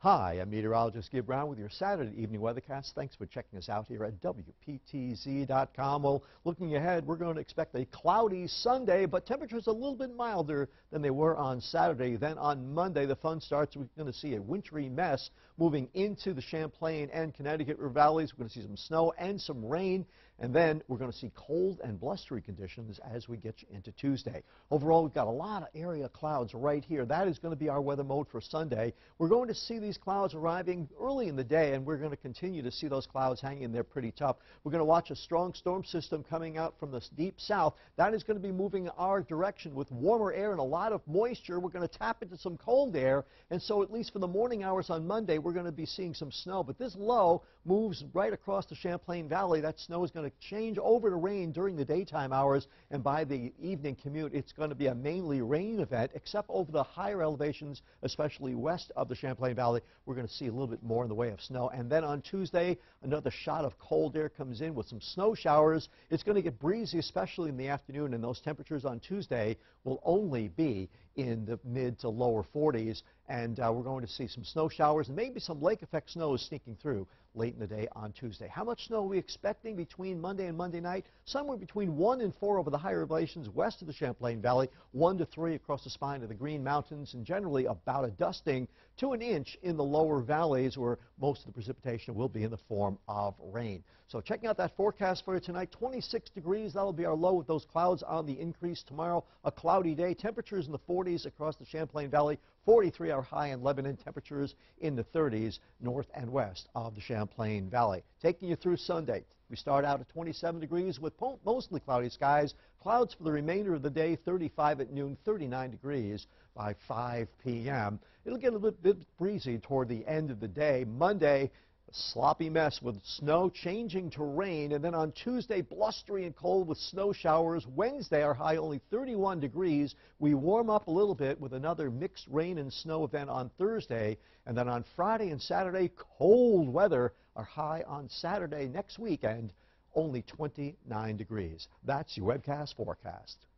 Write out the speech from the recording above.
Hi, I'm meteorologist Gib Brown with your Saturday evening weathercast. Thanks for checking us out here at WPTZ.com. Well, looking ahead, we're going to expect a cloudy Sunday, but temperatures a little bit milder than they were on Saturday. Then on Monday, the fun starts. We're going to see a wintry mess moving into the Champlain and Connecticut River valleys. We're going to see some snow and some rain, and then we're going to see cold and blustery conditions as we get into Tuesday. Overall, we've got a lot of area clouds right here. That is going to be our weather mode for Sunday. We're going to see these clouds arriving early in the day, and we're going to continue to see those clouds hanging there pretty tough. We're going to watch a strong storm system coming out from the deep south. That is going to be moving our direction with warmer air and a lot of moisture. We're going to tap into some cold air, and so at least for the morning hours on Monday, we're going to be seeing some snow. But this low moves right across the Champlain Valley. That snow is going to change over to rain during the daytime hours, and by the evening commute, it's going to be a mainly rain event, except over the higher elevations, especially west of the Champlain Valley. We're going to see a little bit more in the way of snow. And then on Tuesday, another shot of cold air comes in with some snow showers. It's going to get breezy, especially in the afternoon, and those temperatures on Tuesday will only be in the mid to lower 40s, and we're going to see some snow showers and maybe some lake effect snow sneaking through late in the day on Tuesday. How much snow are we expecting between Monday and Monday night? Somewhere between 1 and 4 over the higher elevations west of the Champlain Valley, 1 to 3 across the spine of the Green Mountains, and generally about a dusting to an inch in the lower valleys where most of the precipitation will be in the form of rain. So checking out that forecast for you tonight, 26 degrees. That'll be our low with those clouds on the increase. Tomorrow, a cloudy day. Temperatures in the 40s across the Champlain Valley, 43 our high in Lebanon. Temperatures in the 30s north and west of the Champlain Valley. Taking you through Sunday. We start out at 27 degrees with mostly cloudy skies. Clouds for the remainder of the day, 35 at noon, 39 degrees by 5 p.m. It'll get a bit breezy toward the end of the day. Monday, a sloppy mess with snow changing to rain, and then on Tuesday, blustery and cold with snow showers. Wednesday, our high only 31 degrees. We warm up a little bit with another mixed rain and snow event on Thursday, and then on Friday and Saturday, cold weather. Our high on Saturday next weekend, only 29 degrees. That's your webcast forecast.